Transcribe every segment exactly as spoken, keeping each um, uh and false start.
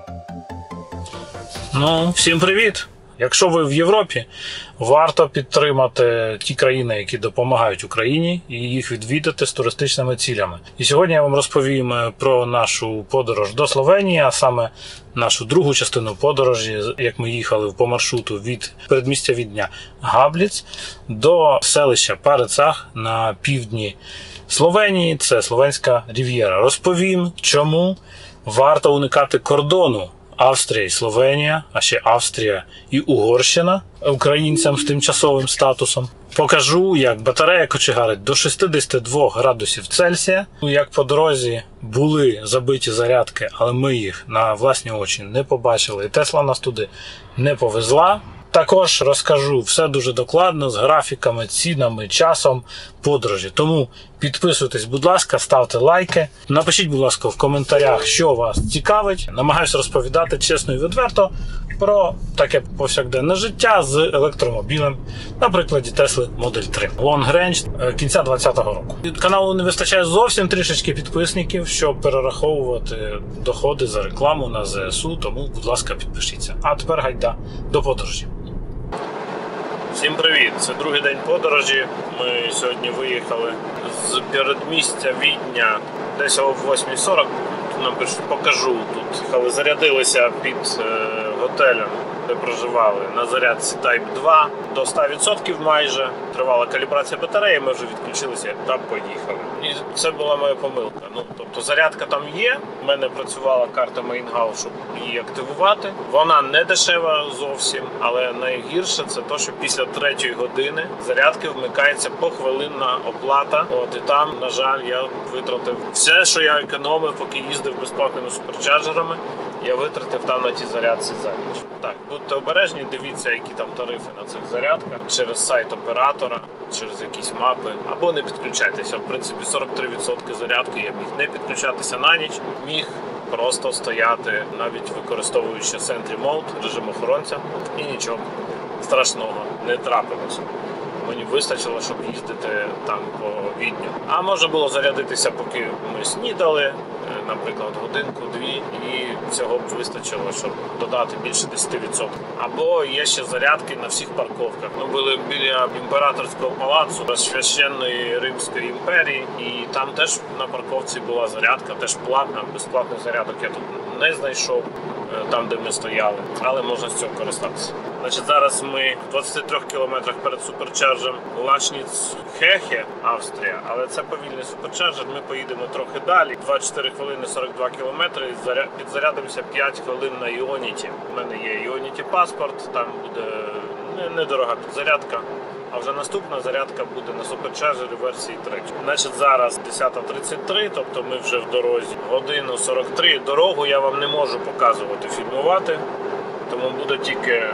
Ну, всім привіт! Якщо ви в Європі, варто підтримати ті країни, які допомагають Україні, і їх відвідати з туристичними цілями. І сьогодні я вам розповім про нашу подорож до Словенії, а саме нашу другу частину подорожі, як ми їхали по маршруту від передмістя Відня Габліц до селища Парицах на півдні Словенії, це Словенська Рів'єра. Розповім, чому варто уникати кордону Австрія і Словенія, а ще Австрія і Угорщина українцям з тимчасовим статусом. Покажу, як батарея кочегарить до шістдесят два градусів Цельсія. Як по дорозі були забиті зарядки, але ми їх на власні очі не побачили. І Тесла нас туди не повезла. Також розкажу все дуже докладно, з графіками, цінами, часом подорожі. Тому підписуйтесь, будь ласка, ставте лайки. Напишіть, будь ласка, в коментарях, що вас цікавить. Намагаюсь розповідати чесно і відверто про таке повсякденне життя з електромобілем, на прикладі Тесли Model три. Long Range кінця двадцятого року. Від каналу не вистачає зовсім трішечки підписників, щоб перераховувати доходи за рекламу на ЗСУ, тому, будь ласка, підпишіться. А тепер гайда до подорожі. Всім привіт! Це другий день подорожі. Ми сьогодні виїхали з передмістя Відня десь о восьмій сорок. Нам покажу тут. Але зарядилися під е, готелем, де проживали, на зарядці Type два до ста відсотків майже. Тривала калібрація батареї, ми вже відключилися та поїхали. І це була моя помилка. Ну, тобто зарядка там є, в мене працювала карта Main-House, щоб її активувати. Вона не дешева зовсім, але найгірше це те, що після третьої години зарядки вмикається похвилинна оплата. От, і там, на жаль, я витратив все, що я економив, поки їздив безплатними суперчарджерами, я витратив там на ті зарядці за ніч. Так, будьте обережні, дивіться, які там тарифи на цих зарядках через сайт оператора, через якісь мапи, або не підключайтеся. В принципі, сорок три відсотки зарядки я міг не підключатися на ніч, міг просто стояти, навіть використовуючи Sentry Mode, режим охоронця, і нічого страшного не трапилося. Мені вистачило, щоб їздити там по Відню. А можна було зарядитися, поки ми снідали, наприклад, годинку-дві, і цього б вистачило, щоб додати більше десять відсотків. Або є ще зарядки на всіх парковках. Ми були біля імператорського палацу священної Римської імперії, і там теж на парковці була зарядка, теж платна, безплатних зарядок я тут не знайшов, там, де ми стояли, але можна з цього користатися. Значить, зараз ми в двадцяти трьох кілометрах перед суперчарджем Лачніц-Хехе, Австрія, але це повільний суперчарджер, ми поїдемо трохи далі. двадцять чотири хвилини сорок два кілометри, підзарядимося п'ять хвилин на Іоніті. У мене є Іоніті паспорт, там буде недорога підзарядка. А вже наступна зарядка буде на суперчарджері версії три. Значить, зараз десята тридцять три, тобто ми вже в дорозі. Годину сорок три. Дорогу я вам не можу показувати, фільмувати, тому буде тільки е,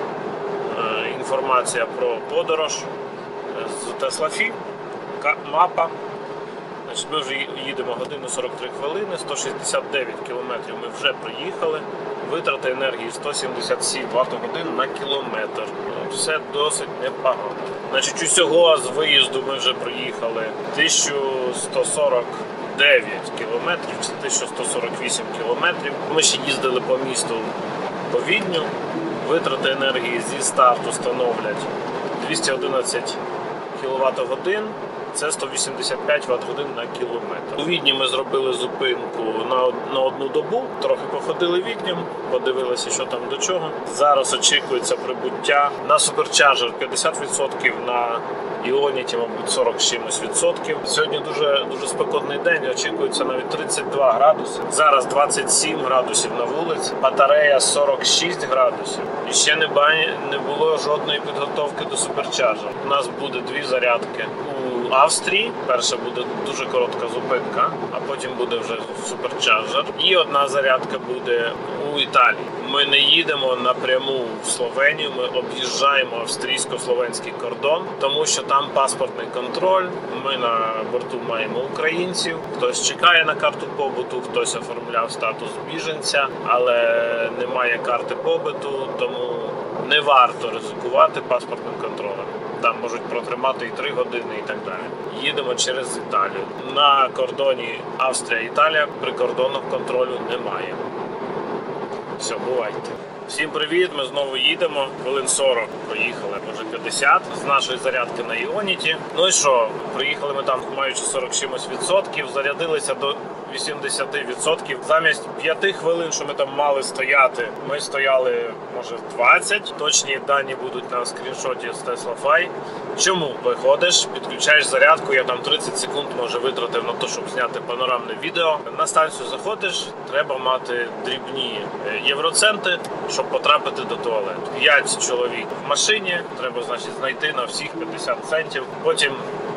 інформація про подорож з Теслафі, мапа. Значить, ми вже їдемо годину сорок три хвилини, сто шістдесят дев'ять кілометрів ми вже проїхали. Витрати енергії сто сімдесят сім ватт-годин на кілометр. Все досить непогано. Значить, усього з виїзду ми вже проїхали тисячу сто сорок дев'ять кілометрів, це тисяча сто сорок вісім кілометрів. Ми ще їздили по місту по Відню. Витрати енергії зі старту становлять двісті одинадцять кіловат-годин. Це сто вісімдесят п'ять ватт-годин на кілометр. У Відні ми зробили зупинку на, на одну добу, трохи походили Відням, подивилися, що там до чого. Зараз очікується прибуття на суперчарджер п'ятдесят відсотків, на Іоніті, мабуть, сорок з чимось відсотків. Сьогодні дуже, дуже спекотний день, очікується навіть тридцять два градуси. Зараз двадцять сім градусів на вулиці, батарея сорок шість градусів. І ще не, бані, не було жодної підготовки до суперчарджера. У нас буде дві зарядки у Австрії. Перша буде дуже коротка зупинка, а потім буде вже суперчарджер. І одна зарядка буде у Італії. Ми не їдемо напряму в Словенію, ми об'їжджаємо австрійсько-словенський кордон, тому що там паспортний контроль, ми на борту маємо українців, хтось чекає на карту побуту, хтось оформляв статус біженця, але немає карти побуту, тому не варто ризикувати паспортним контролем. Там можуть протримати і три години і так далі. Їдемо через Італію. На кордоні Австрія-Італія прикордонного контролю немає. Все, бувайте. Всім привіт, ми знову їдемо. Хвилин сорок проїхали, може п'ятдесят з нашої зарядки на Іоніті. Ну і що, приїхали ми там, маючи сорок чимось відсотків, зарядилися до вісімдесят відсотків. Замість п'яти хвилин, що ми там мали стояти, ми стояли, може, двадцять. Точні дані будуть на скріншоті з TeslaFi. Чому? Виходиш, підключаєш зарядку, я там тридцять секунд, може, витратив на те, щоб зняти панорамне відео. На станцію заходиш, треба мати дрібні євроценти, щоб потрапити до туалету. п'ять чоловік в машині, треба, значить, знайти на всіх п'ятдесят центів. Потім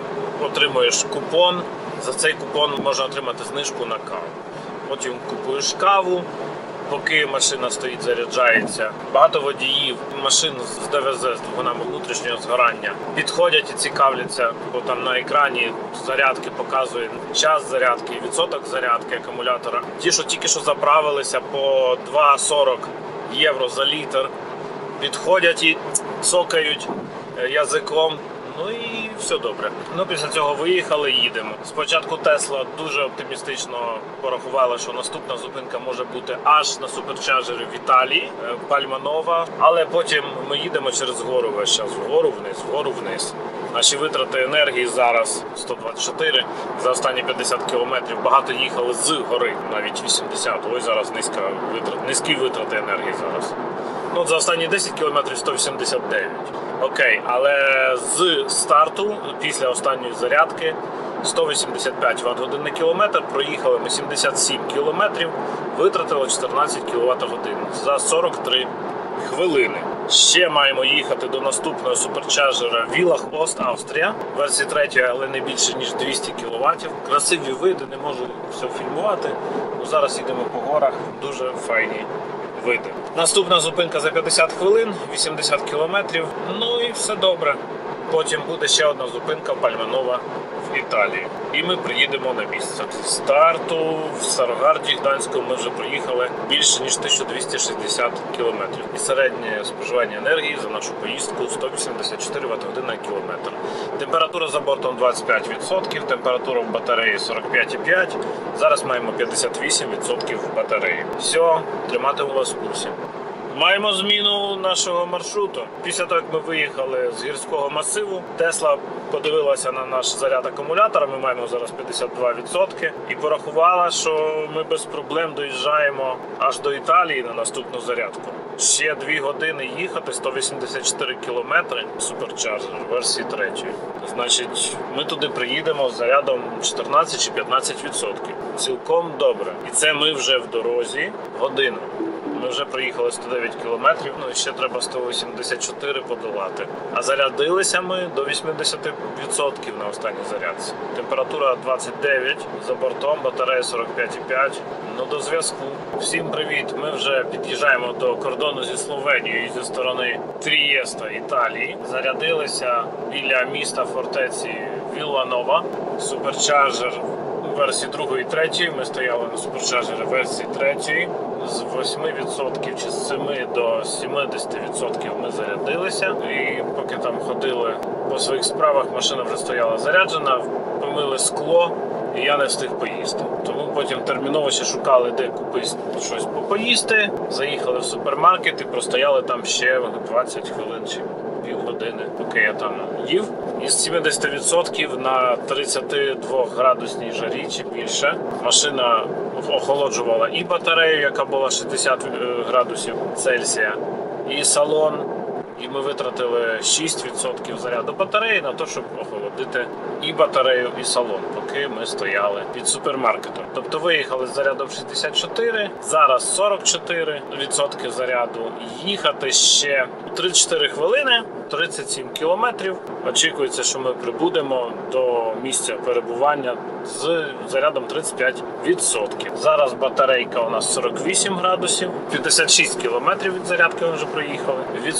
отримуєш купон. За цей купон можна отримати знижку на каву. Потім купуєш каву, поки машина стоїть, заряджається. Багато водіїв машин з ДВЗ, з двигунами внутрішнього згорання, підходять і цікавляться, бо там на екрані зарядки показує час зарядки, відсоток зарядки акумулятора. Ті, що тільки що заправилися по два сорок євро за літр, підходять і цокають язиком. Ну і все добре. Ну, після цього виїхали, їдемо. Спочатку Тесла дуже оптимістично порахувала, що наступна зупинка може бути аж на суперчарджері в Італії, Пальма-Нова. Але потім ми їдемо через гору весь час. Вгору вниз, вгору вниз. Наші витрати енергії зараз сто двадцять чотири за останні п'ятдесят кілометрів. Багато їхали з гори, навіть вісімдесят. Ось зараз низька витрат, низькі витрати енергії зараз. Ну, за останні десять кілометрів сто вісімдесят дев'ять. Окей, але з старту, після останньої зарядки, сто вісімдесят п'ять ватт-годин на кілометр, проїхали ми сімдесят сім кілометрів, витратили чотирнадцять кіловат-годин за сорок три хвилини. Ще маємо їхати до наступного суперчарджера Вілах Ост, Австрія. Версії третьої, але не більше ніж двісті кіловатів. Красиві види, не можу все фільмувати. Ну, зараз їдемо по горах, дуже файні види. Наступна зупинка за п'ятдесят хвилин, вісімдесят кілометрів. Ну і все добре. Потім буде ще одна зупинка Пальма-Нова в Італії. І ми приїдемо на місце. З старту в Старогарді Гданську ми вже проїхали більше ніж тисяча двісті шістдесят кілометрів. І середнє споживання енергії за нашу поїздку сто вісімдесят чотири ватт-годин на кілометр. Температура за бортом двадцять п'ять відсотків, температура в батареї сорок п'ять цілих п'ять десятих. Зараз маємо п'ятдесят вісім відсотків в батареї. Все, триматиму вас в курсі. Маємо зміну нашого маршруту. Після того, як ми виїхали з гірського масиву, Тесла подивилася на наш заряд акумулятора, ми маємо зараз п'ятдесят два відсотки, і порахувала, що ми без проблем доїжджаємо аж до Італії на наступну зарядку. Ще дві години їхати, сто вісімдесят чотири кілометри, суперчарджер версії третьої. Значить, ми туди приїдемо з зарядом чотирнадцять чи п'ятнадцять відсотків. Цілком добре. І це ми вже в дорозі годину. Ми вже проїхали сто дев'ять кілометрів, ну і ще треба сто вісімдесят чотири подолати. А зарядилися ми до вісімдесят відсотків на останній зарядці. Температура двадцять дев'ять, за бортом батарея сорок п'ять цілих п'ять десятих. Ну, до зв'язку. Всім привіт! Ми вже під'їжджаємо до кордону зі Словенією зі сторони Трієста, Італії. Зарядилися біля міста фортеці Вілла-Нова. Суперчарджер версії другої і третьої. Ми стояли на суперчарджері версії третьої. З восьми відсотків чи з семи до сімдесят відсотків ми зарядилися. І поки там ходили по своїх справах, машина вже стояла заряджена, помили скло, і я не встиг поїсти. Тому потім терміново ще шукали, де купити щось попоїсти. Заїхали в супермаркет і простояли там ще двадцять хвилин чи півгодини, поки я там їв. Із сімдесят відсотків на тридцять два градусній жарі чи більше машина охолоджувала і батарею, яка була шістдесят градусів Цельсія, і салон. І ми витратили шість відсотків заряду батареї на те, щоб охолодити і батарею, і салон, поки ми стояли під супермаркетом. Тобто виїхали з зарядом шістдесят чотири, зараз сорок чотири відсотки заряду. Їхати ще тридцять чотири хвилини, тридцять сім кілометрів. Очікується, що ми прибудемо до місця перебування з зарядом тридцять п'ять відсотків. Зараз батарейка у нас сорок вісім градусів, п'ятдесят шість кілометрів від зарядки ми вже проїхали. Від супермаркету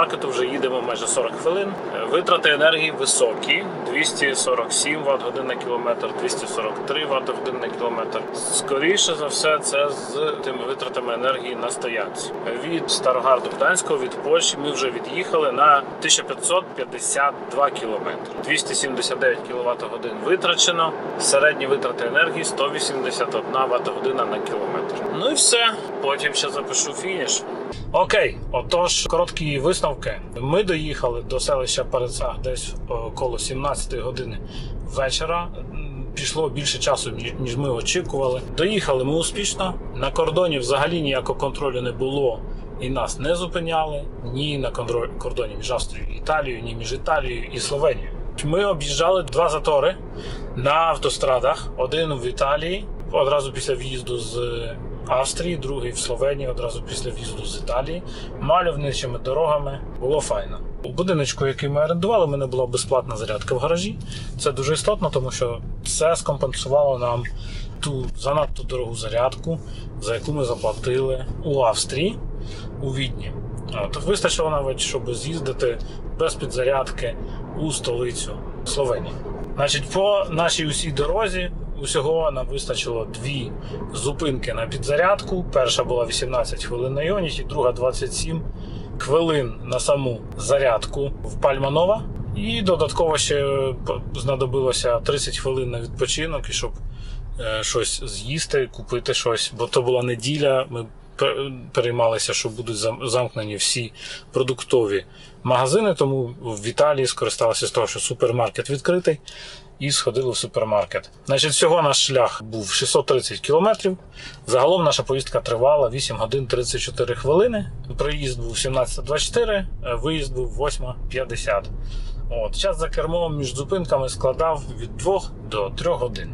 супермаркету вже їдемо майже сорок хвилин. Витрати енергії високі. двісті сорок сім ватт годин на кілометр, двісті сорок три ватт годин на кілометр. Скоріше за все, це з тими витратами енергії на стоянці. Від Старогарду Гданського, від Польщі, ми вже від'їхали на тисяча п'ятсот п'ятдесят два кілометри. двісті сімдесят дев'ять кіловат годин витрачено. Середні витрати енергії сто вісімдесят одна ватт година на кілометр. Ну і все. Потім ще запишу фініш. Окей, отож, короткі висновки. Ми доїхали до селища Перецах десь около сімнадцятої години вечора. Пішло більше часу, ніж ми очікували. Доїхали ми успішно. На кордоні взагалі ніякого контролю не було і нас не зупиняли. Ні на кордоні між Австрією і Італією, ні між Італією і Словенією. Ми об'їжджали два затори на автострадах. Один в Італії, одразу після в'їзду з Австрії, другий в Словенії, одразу після в'їзду з Італії. Мальовничими дорогами. Було файно. У будиночку, який ми орендували, в мене була безплатна зарядка в гаражі. Це дуже істотно, тому що це скомпенсувало нам ту занадто дорогу зарядку, за яку ми заплатили у Австрії, у Відні. От, вистачило навіть, щоб з'їздити без підзарядки у столицю Словенії. Значить, по нашій усій дорозі усього нам вистачило дві зупинки на підзарядку. Перша була вісімнадцять хвилин на Іоніті, друга двадцять сім хвилин на саму зарядку в Пальма-Нова. І додатково ще знадобилося тридцять хвилин на відпочинок, і щоб е, щось з'їсти, купити щось. Бо то була неділя, ми переймалися, що будуть замкнені всі продуктові магазини, тому в Італії скористалися з того, що супермаркет відкритий, і сходили в супермаркет. Значить, всього наш шлях був шістсот тридцять кілометрів. Загалом наша поїздка тривала вісім годин тридцять чотири хвилини. Приїзд був сімнадцята двадцять чотири, виїзд був восьма п'ятдесят. От, час за кермом між зупинками складав від двох до трьох годин.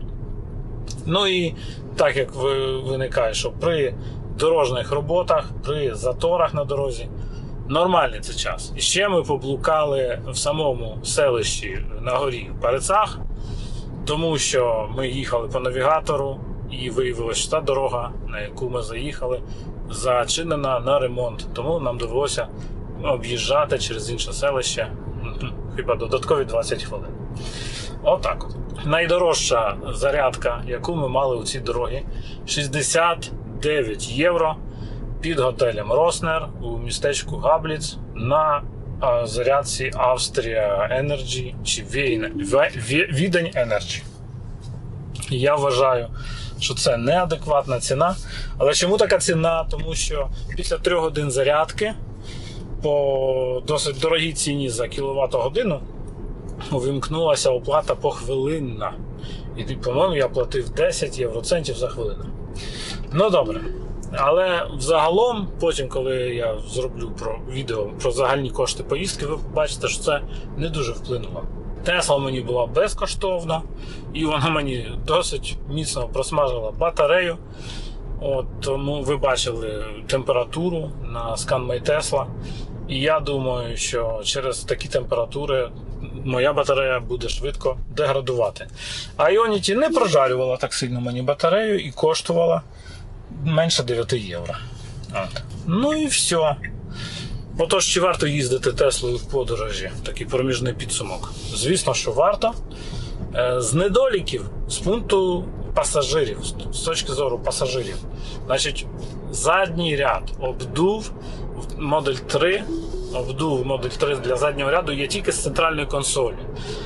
Ну і так як виникає, що при дорожніх роботах, при заторах на дорозі, нормальний це час. І ще ми поблукали в самому селищі на горі в Перецах, тому що ми їхали по навігатору і виявилося, що та дорога, на яку ми заїхали, зачинена на ремонт. Тому нам довелося об'їжджати через інше селище хіба додаткові двадцять хвилин. Отак от. Найдорожча зарядка, яку ми мали у цій дорогі, шістдесят дев'ять євро під готелем Роснер у містечку Габліц на а, зарядці Австрія Енерджі чи Відень Енерджі. Я вважаю, що це неадекватна ціна. Але чому така ціна? Тому що після трьох годин зарядки по досить дорогій ціні за кіловат-годину увімкнулася оплата похвилинна. І, по-моєму, я платив десять євроцентів за хвилину. Ну, добре. Але взагалом, потім, коли я зроблю про відео про загальні кошти поїздки, ви побачите, що це не дуже вплинуло. Тесла мені була безкоштовна, і вона мені досить міцно просмажила батарею. От, тому ви бачили температуру на ScanMy Tesla. І я думаю, що через такі температури моя батарея буде швидко деградувати. А Ionity не прожарювала так сильно мені батарею і коштувала менше дев'ять євро. От. Ну і все. Отож, чи варто їздити Теслою в подорожі? Такий проміжний підсумок. Звісно, що варто. З недоліків, з пункту пасажирів, з точки зору пасажирів. Значить, задній ряд обдув Модель три, обдув Модель три для заднього ряду є тільки з центральної консолі.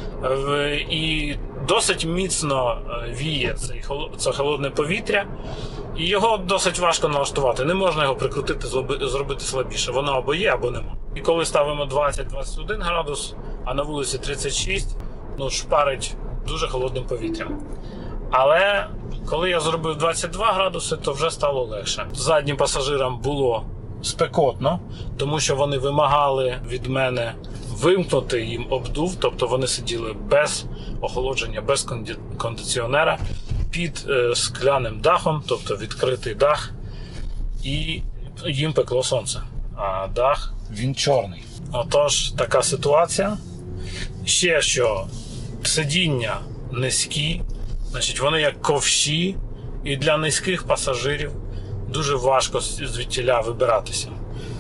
І досить міцно віє це холодне повітря, і його досить важко налаштувати. Не можна його прикрутити, зробити слабіше. Воно або є, або нема. І коли ставимо двадцять - двадцять один градус, а на вулиці тридцять шість, ну, шпарить дуже холодним повітрям. Але коли я зробив двадцять два градуси, то вже стало легше. Заднім пасажирам було спекотно, тому що вони вимагали від мене вимкнути їм обдув, тобто вони сиділи без охолодження, без кондиціонера, під е, скляним дахом, тобто відкритий дах, і їм пекло сонце, а дах, він чорний. Отож, така ситуація. Ще що, сидіння низькі, значить вони як ковші, і для низьких пасажирів дуже важко звідтіля вибиратися.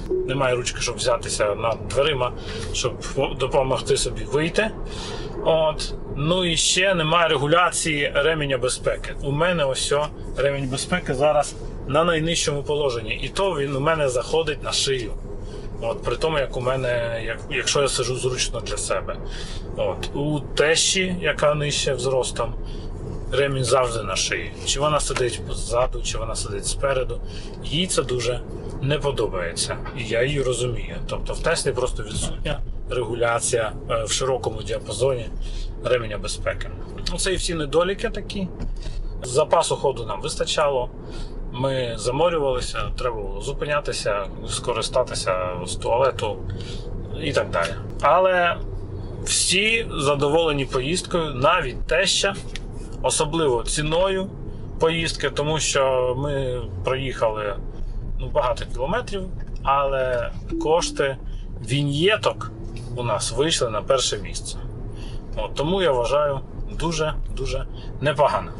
немає ручки, щоб взятися над дверима, щоб допомогти собі вийти. От. Ну і ще немає регуляції ременя безпеки. У мене ось ремінь безпеки зараз на найнижчому положенні. І то він у мене заходить на шию. От, при тому, як у мене, як, якщо я сиджу зручно для себе. От. У тещі, яка нижче взростом, ремінь завжди на шиї. Чи вона сидить позаду, чи вона сидить спереду. Їй це дуже не подобається. І я її розумію. Тобто в Теслі просто відсутня регуляція в широкому діапазоні ременя безпеки. Це і всі недоліки такі. Запасу ходу нам вистачало. Ми заморювалися, треба було зупинятися, скористатися з туалету і так далі. Але всі задоволені поїздкою, навіть теща, особливо ціною поїздки, тому що ми проїхали ну, багато кілометрів, але кошти віньєток у нас вийшли на перше місце. От, тому я вважаю дуже-дуже непогано.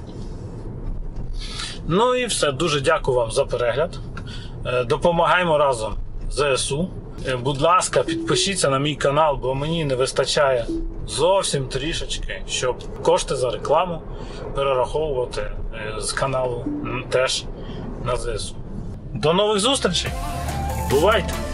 Ну і все, дуже дякую вам за перегляд. Допомагаємо разом ЗСУ. Будь ласка, підпишіться на мій канал, бо мені не вистачає зовсім трішечки, щоб кошти за рекламу перераховувати з каналу теж на ЗСУ. До нових зустрічей! Бувайте!